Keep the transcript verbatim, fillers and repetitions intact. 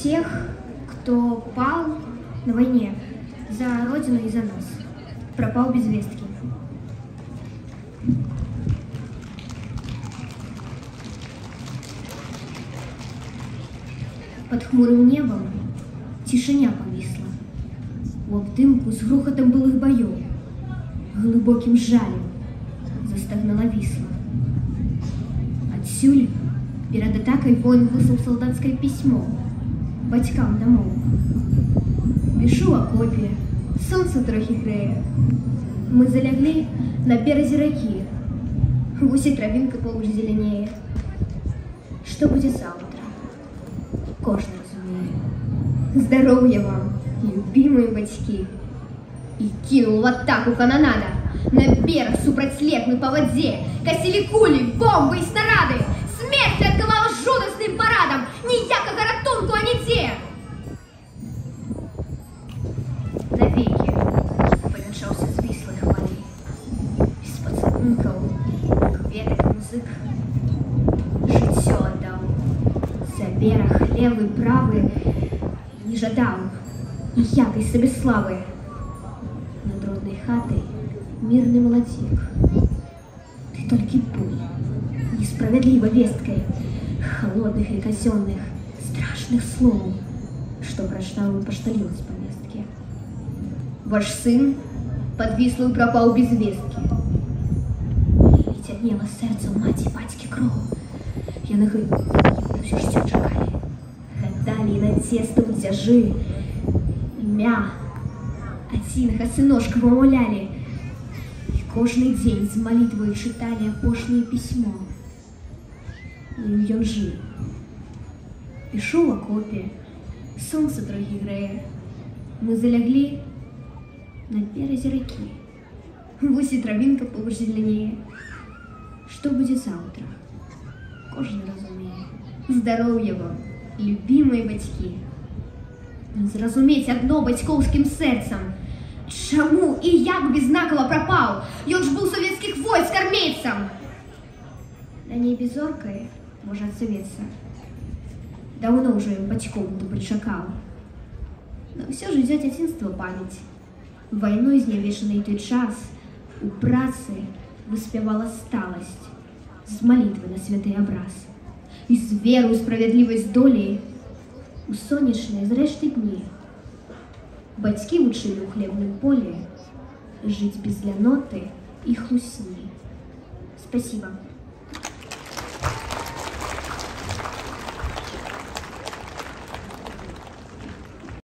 Тех, кто пал на войне за Родину и за нас, пропал без вестки. Под хмурым небом тишиня повисла. В обдымку с грохотом былых боев, глубоким жалем застогнала Висла. Отсюль перед атакой воин выслал солдатское письмо батькам домов. Пишу о копе, сонце трохи греє. Ми залягли на березі реки, в усі травинка поруч зеленеє. Что будет завтра? Кожен розуміє. Здоровья вам, любимые батьки! И кинул в атаку канонада. На берег супротслед мы по воде косили кули, бомбы и снаряды. Смерть отковала жудостным парадом, ніяка гаратунку, а не те. Навеки помешался с Вислой хвали. Без поцелунков, кветок музык. Життя отдал. За берег левый, правый не жадал ніякої собі слави. Над родной хатой мирный молодик. Ты только пуль, несправедливо весткой холодных и казенных, страшных слов, что прочитал и пошталилась по местке. Ваш сын под Вислою пропал без вестки. И тягнело серце у маті батьки кров. Яны все ж чекали. Гадали на тесто утяжи. Ім'я отцінага сыношка вымаўлялі. И кожный день с молитвой читали опошнее письмо. И ён жив. Пишу в окопе, солнце трохи греє. Мы залягли на березе реки. В усі травинка поруч зеленее. Что будет завтра? Кожен розуміє. Здоров'я вам, любимые батьки. Зразумець одно батьківським серцем. Чому і як безнаково пропав? Ён ж був советских войск армейцем. На небе зоркой може отсоветься. Давно уже батьком то причакал. Но все же идет детинство память. Войной зневешенный той час у працы выспевала сталость з молитвы на святый образ. И з веру у справедливость долі у сонячные зрешти дні. Батьки учили у хлебном поле жить без ляноты и хлусни. Спасибо.